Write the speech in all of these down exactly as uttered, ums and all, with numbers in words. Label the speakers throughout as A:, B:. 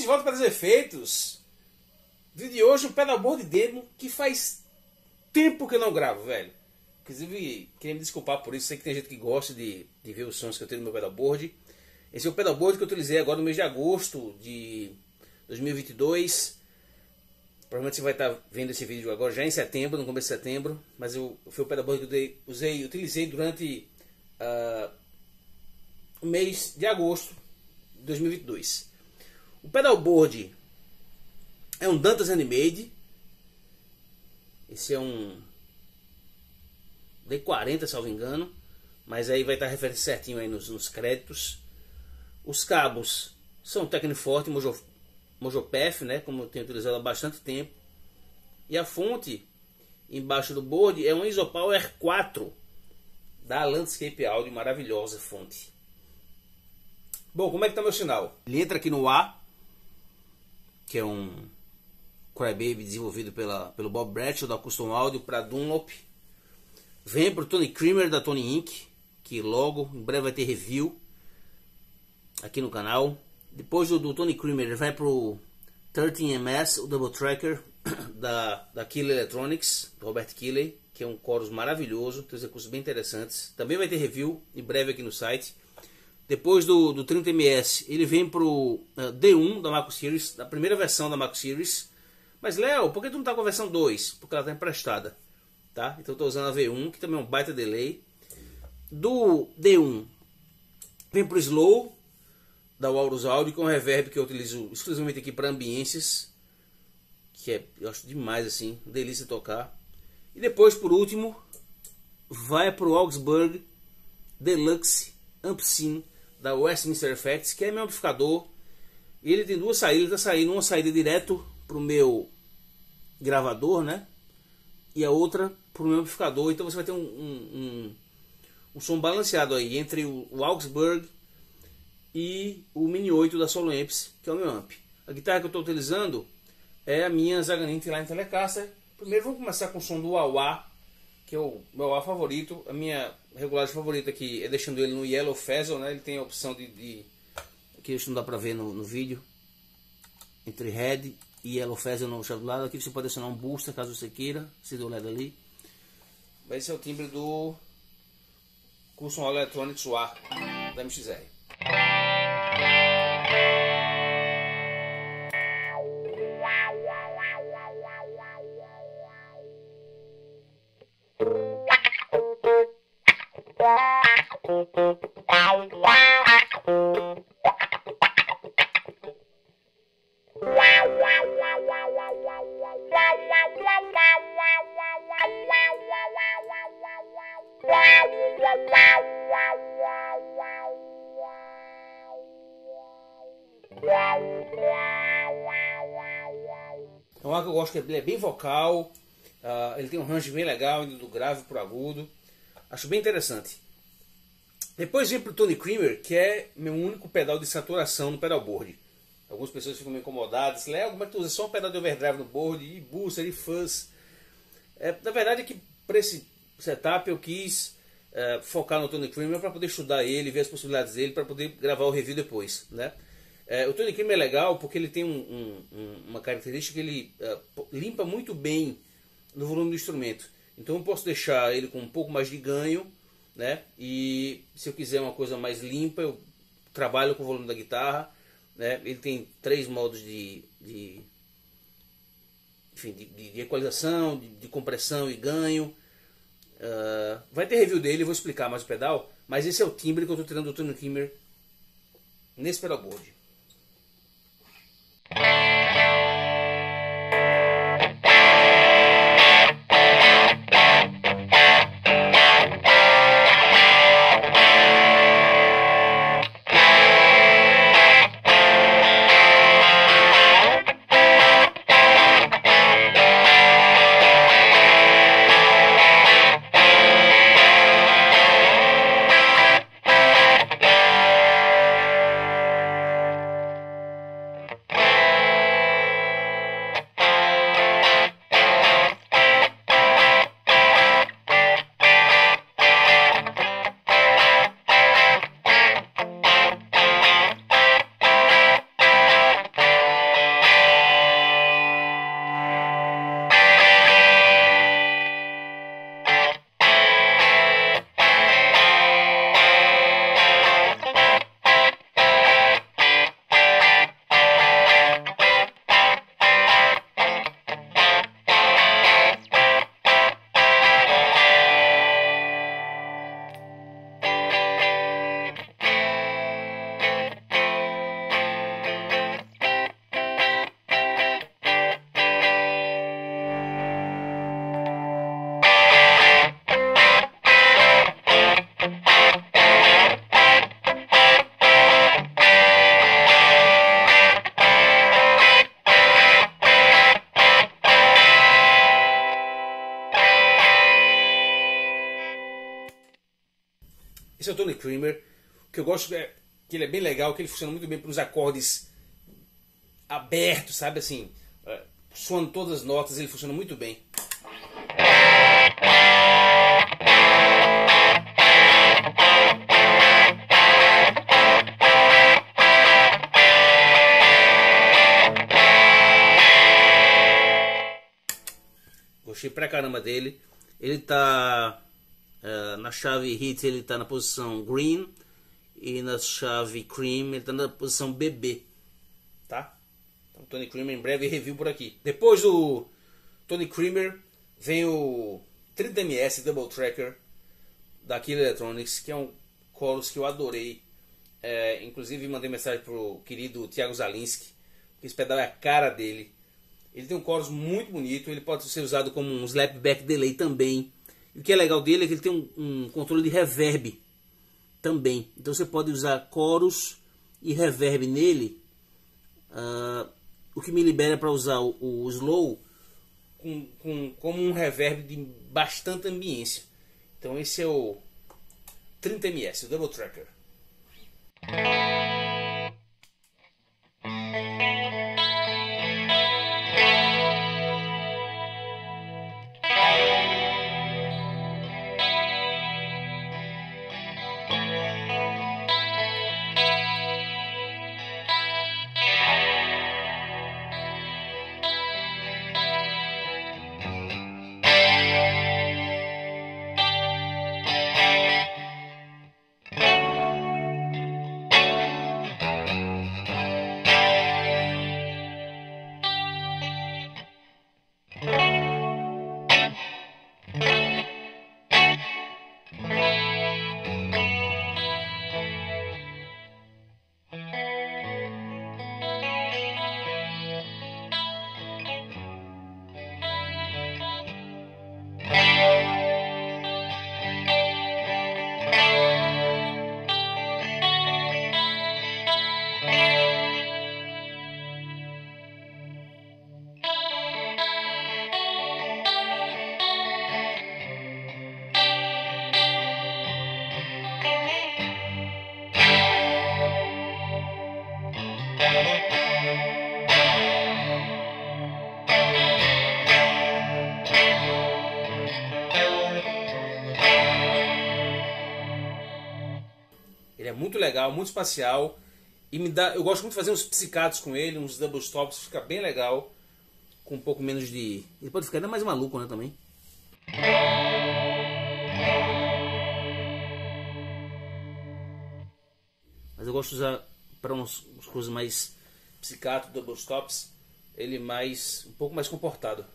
A: de volta para os efeitos. Vídeo de hoje, um pedalboard demo que faz tempo que eu não gravo, velho. Inclusive, queria me desculpar por isso. Sei que tem gente que gosta de, de ver os sons que eu tenho no meu pedalboard. Esse é o pedalboard que eu utilizei agora no mês de agosto de dois mil e vinte e dois. Provavelmente você vai estar vendo esse vídeo agora já em setembro, no começo de setembro. Mas eu, foi o pedalboard que eu usei, utilizei durante uh, o mês de agosto de dois mil e vinte e dois. O pedalboard é um Dantas Handmade. Esse é um D quarenta, salvo engano. Mas aí vai estar a referência certinho aí nos, nos créditos. Os cabos são Tecniforte Mojo, Mojopef, né? Como eu tenho utilizado há bastante tempo. E a fonte embaixo do board é um Isopower quatro da Landscape Audio, maravilhosa fonte. Bom, como é que tá meu sinal? Ele entra aqui no A, que é um Crybaby desenvolvido pela, pelo Bob Bradshaw da Custom Audio para Dunlop. Vem para o Tony Creamer da Tony Inc, que logo em breve vai ter review aqui no canal. Depois do, do Tony Creamer ele vai para o treze M S, o Double Tracker da, da Keeley Electronics, do Robert Keeley, que é um chorus maravilhoso, tem uns recursos bem interessantes. Também vai ter review em breve aqui no site. Depois do, do trinta M S ele vem para o uh, D um da Macro Series, da primeira versão da Macro Series. Mas Léo, por que tu não está com a versão dois? Porque ela está emprestada, tá? Então eu estou usando a V um, que também é um baita delay. Do D um vem para o Slow da Walrus Audio, com reverb que eu utilizo exclusivamente aqui para ambiências, que é, eu acho demais assim, delícia tocar. E depois, por último, vai para o Augsburg Deluxe Ampsim da Westminster Effects, que é meu amplificador. E ele tem duas saídas, está saindo uma saída direto para o meu gravador, né? E a outra para o meu amplificador. Então você vai ter um, um, um, um som balanceado aí entre o, o Augsburg e o Mini oito da Solo Amps, que é o meu amp. A guitarra que eu estou utilizando é a minha Zaganin T-Line Telecaster. Primeiro vamos começar com o som do wah-wah, que é o meu wah favorito. A minha regulagem favorita aqui é deixando ele no Yellow Faisal, né? Ele tem a opção de, de aqui isso não dá para ver no, no vídeo, entre Red e Yellow Faisal no chave do lado. Aqui você pode adicionar um booster caso você queira, se deu L E D ali. Mas esse é o timbre do Custom Audio Electronics Wah da M X R. É um ar que eu gosto, que ele é bem vocal, uh, ele tem um range bem legal, indo do grave para o agudo. Acho bem interessante. Depois vem para o Tony Creamer, que é meu único pedal de saturação no pedalboard. Algumas pessoas ficam meio incomodadas. Léo, como é que tu usa só um pedal de overdrive no board, e booster, e fuzz? É, na verdade é que para esse setup eu quis é, focar no Tony Creamer para poder estudar ele, ver as possibilidades dele, para poder gravar o review depois, né? É, o Tony Creamer é legal porque ele tem um, um, um, uma característica que ele uh, limpa muito bem no volume do instrumento. Então eu posso deixar ele com um pouco mais de ganho, né? E se eu quiser uma coisa mais limpa, eu trabalho com o volume da guitarra, né? Ele tem três modos de, de, enfim, de, de equalização, de, de compressão e ganho. Uh, vai ter review dele, eu vou explicar mais o pedal, mas esse é o timbre que eu estou tirando do Tony Creamer nesse pedalboard. Esse é o Tony Creamer. O que eu gosto é que ele é bem legal, que ele funciona muito bem para os acordes abertos, sabe assim, soando todas as notas, ele funciona muito bem. Gostei pra caramba dele. Ele tá uh, na chave Hit, ele tá na posição Green, e na chave Cream ele tá na posição B B, tá? Então Tony Creamer, em breve review por aqui. Depois do Tony Creamer vem o trinta M S Double Tracker da Killer Electronics, que é um chorus que eu adorei. É, inclusive mandei mensagem pro querido Thiago Zalinski, que esse pedal é a cara dele. Ele tem um chorus muito bonito, ele pode ser usado como um slapback delay também. E o que é legal dele é que ele tem um, um controle de reverb também. Então você pode usar chorus e reverb nele, uh, o que me libera para usar o, o slow com, com, como um reverb de bastante ambiência. Então esse é o trinta M S, o Double Tracker. Ele é muito legal, muito espacial. E me dá, eu gosto muito de fazer uns psicatos com ele, uns double stops, fica bem legal. Com um pouco menos de... Ele pode ficar ainda mais maluco, né, também. Mas eu gosto de usar para umas, umas coisas mais psicato, double stops. Ele mais, um pouco mais comportado.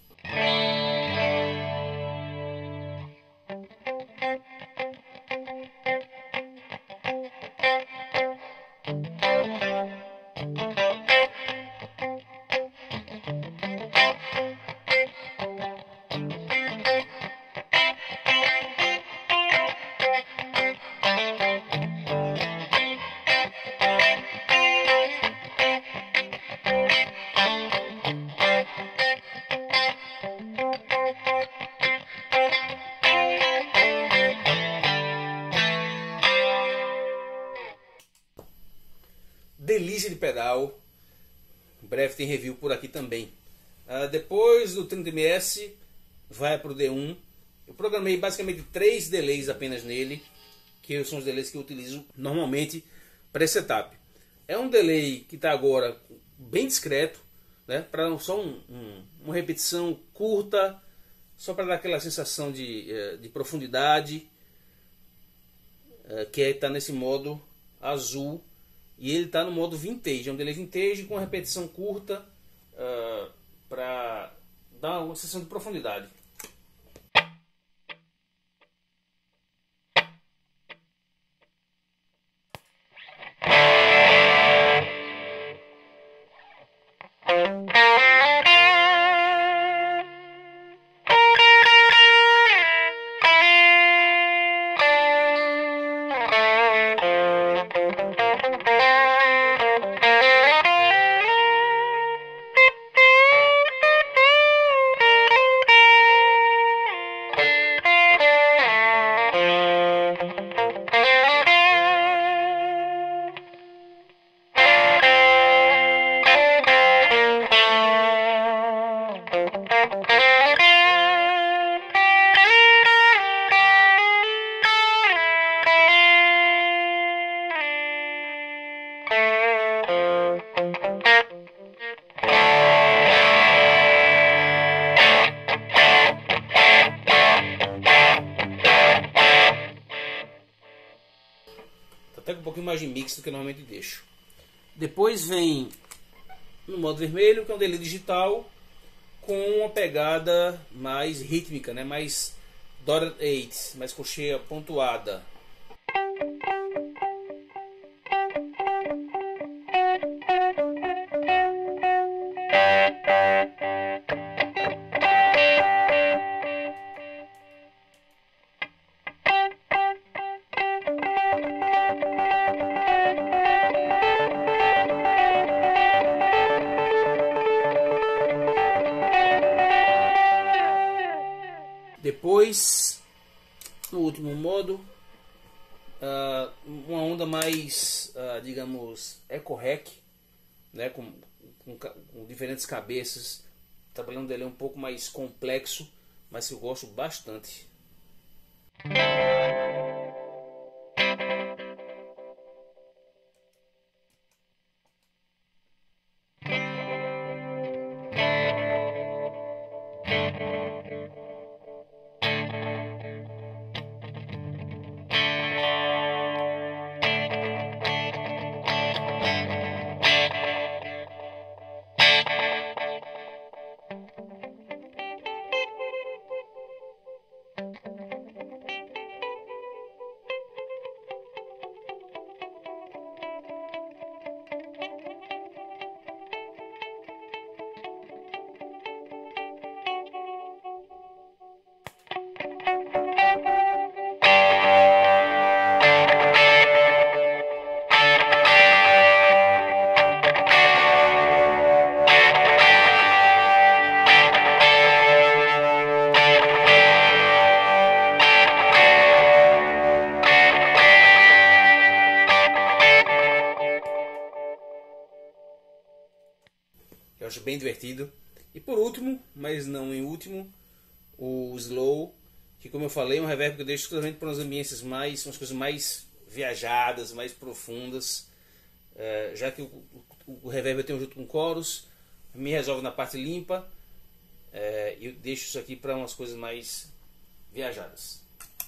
A: Delícia de pedal. Em breve tem review por aqui também. Uh, depois do trinta M S vai para o D um. Eu programei basicamente três delays apenas nele, que são os delays que eu utilizo normalmente para esse setup. É um delay que está agora bem discreto, né, para só um, um, uma repetição curta, só para dar aquela sensação de, de profundidade, que está nesse modo azul. E ele está no modo vintage, é um delay vintage com repetição curta, uh, para dar uma sensação de profundidade. pouquinho mais de mix do que eu normalmente deixo. Depois vem no modo vermelho, que é um delay digital com uma pegada mais rítmica, né? Mais dotted eight, mais cocheia pontuada. Depois, no último modo, uh, uma onda mais, uh, digamos, eco-rec, né, com, com, com diferentes cabeças, trabalhando dele um pouco mais complexo, mas que eu gosto bastante. Eu acho bem divertido. E por último, mas não em último, o Slow, que como eu falei é um reverb que eu deixo totalmente para umas ambiências mais, umas coisas mais viajadas, mais profundas, é, já que o, o, o reverb eu tenho junto com coros, me resolve na parte limpa, é, e eu deixo isso aqui para umas coisas mais viajadas.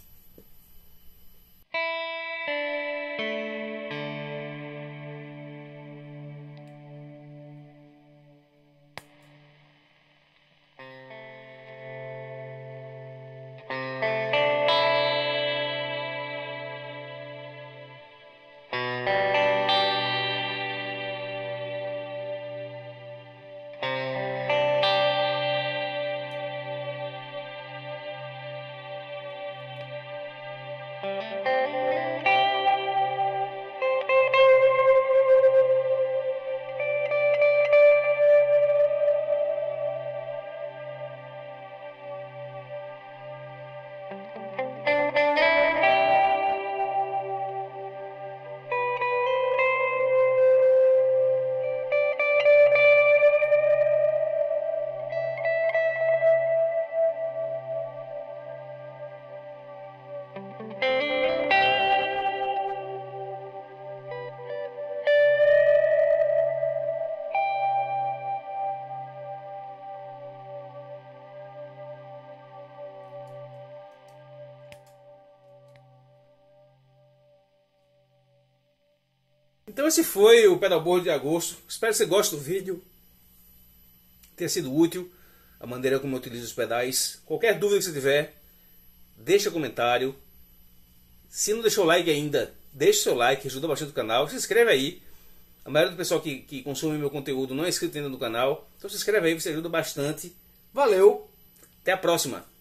A: Então esse foi o pedalboard de agosto. Espero que você goste do vídeo, tenha sido útil a maneira como eu utilizo os pedais. Qualquer dúvida que você tiver, deixa comentário. Se não deixou o like ainda, deixa o seu like, ajuda bastante o canal. Se inscreve aí. A maioria do pessoal que, que consome meu conteúdo não é inscrito ainda no canal, então se inscreve aí, você ajuda bastante. Valeu, até a próxima!